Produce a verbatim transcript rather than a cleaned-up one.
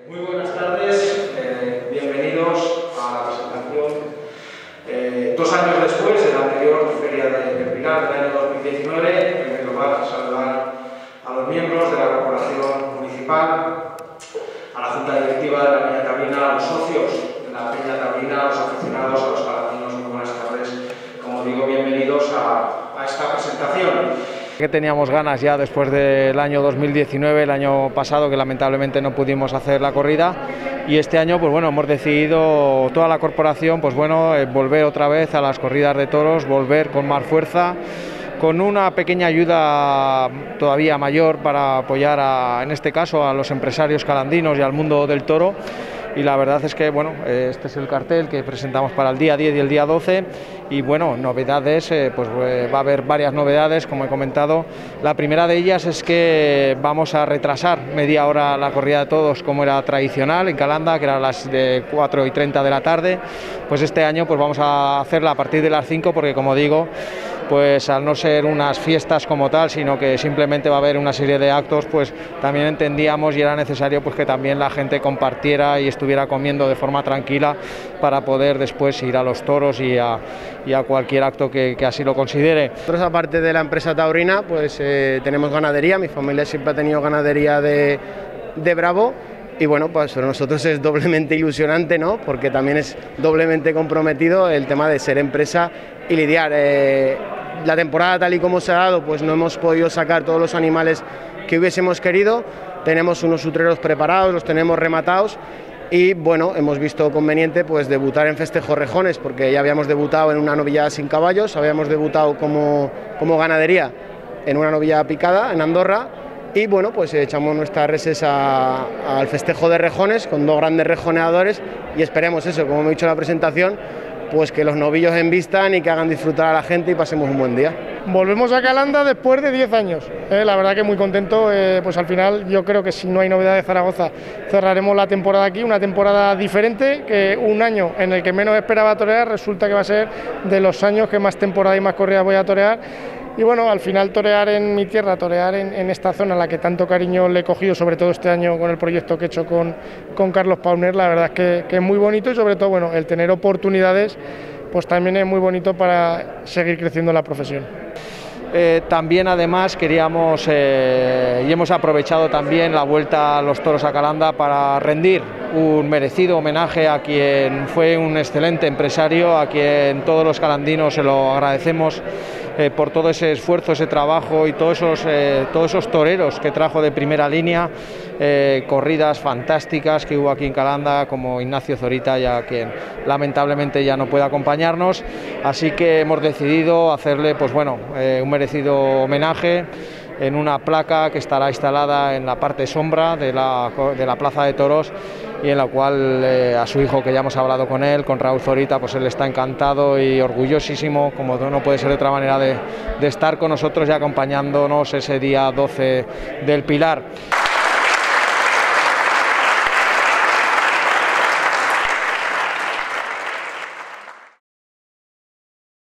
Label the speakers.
Speaker 1: Muy buenas tardes, eh, bienvenidos a la presentación. Eh, dos años después de la anterior Feria de, de Pilar del año dos mil diecinueve, en primer lugar saludar a los miembros de la Corporación Municipal, a la Junta Directiva de la Peña Taurina, a los socios de la Peña Taurina, a los aficionados, a los palatinos. Muy buenas tardes. Como digo, bienvenidos a, a esta presentación.
Speaker 2: Que teníamos ganas ya después del año dos mil diecinueve, el año pasado, que lamentablemente no pudimos hacer la corrida, y este año pues bueno, hemos decidido toda la corporación pues bueno, eh, volver otra vez a las corridas de toros, volver con más fuerza, con una pequeña ayuda todavía mayor para apoyar a, en este caso a los empresarios calandinos y al mundo del toro. Y la verdad es que bueno, este es el cartel que presentamos para el día diez y el día doce, y bueno, novedades, eh, pues eh, va a haber varias novedades, como he comentado. La primera de ellas es que vamos a retrasar media hora la corrida de toros como era tradicional en Calanda, que era a las de cuatro y treinta de la tarde. Pues este año pues vamos a hacerla a partir de las cinco, porque como digo, pues al no ser unas fiestas como tal, sino que simplemente va a haber una serie de actos, pues también entendíamos y era necesario pues que también la gente compartiera y estuviera comiendo de forma tranquila para poder después ir a los toros y a, y a cualquier acto que, que así lo considere.
Speaker 3: Nosotros, aparte de la empresa taurina, pues eh, tenemos ganadería. Mi familia siempre ha tenido ganadería de, de Bravo. Y bueno, pues para nosotros es doblemente ilusionante, ¿no? Porque también es doblemente comprometido el tema de ser empresa y lidiar. Eh, la temporada tal y como se ha dado, pues no hemos podido sacar todos los animales que hubiésemos querido. Tenemos unos utreros preparados, los tenemos rematados y bueno, hemos visto conveniente pues debutar en Festejo Rejones, porque ya habíamos debutado en una novillada sin caballos, habíamos debutado como, como ganadería en una novillada picada en Andorra. Y bueno, pues echamos nuestras reses a, al festejo de rejones con dos grandes rejoneadores y esperemos eso, como he dicho en la presentación, pues que los novillos envistan y que hagan disfrutar a la gente y pasemos un buen día.
Speaker 4: Volvemos a Calanda después de diez años, eh, la verdad que muy contento, eh, pues al final yo creo que si no hay novedad de Zaragoza cerraremos la temporada aquí, una temporada diferente, que un año en el que menos esperaba torear resulta que va a ser de los años que más temporada y más corridas voy a torear. Y bueno, al final torear en mi tierra, torear en, en esta zona a la que tanto cariño le he cogido, sobre todo este año con el proyecto que he hecho con, con Carlos Pauner, la verdad es que, que es muy bonito y sobre todo bueno, el tener oportunidades pues también es muy bonito para seguir creciendo la profesión.
Speaker 2: Eh, también además queríamos eh, y hemos aprovechado también la vuelta a los toros a Calanda para rendir un merecido homenaje a quien fue un excelente empresario, a quien todos los calandinos se lo agradecemos eh, por todo ese esfuerzo, ese trabajo y todos esos, eh, todos esos toreros que trajo de primera línea, eh, corridas fantásticas que hubo aquí en Calanda, como Ignacio Zorita, ya quien lamentablemente ya no puede acompañarnos, así que hemos decidido hacerle pues bueno, eh, un merecido homenaje en una placa que estará instalada en la parte sombra de la, de la Plaza de Toros, y en la cual eh, a su hijo, que ya hemos hablado con él, con Raúl Zorita, pues él está encantado y orgullosísimo, como no puede ser de otra manera, de, de estar con nosotros y acompañándonos ese día doce del Pilar.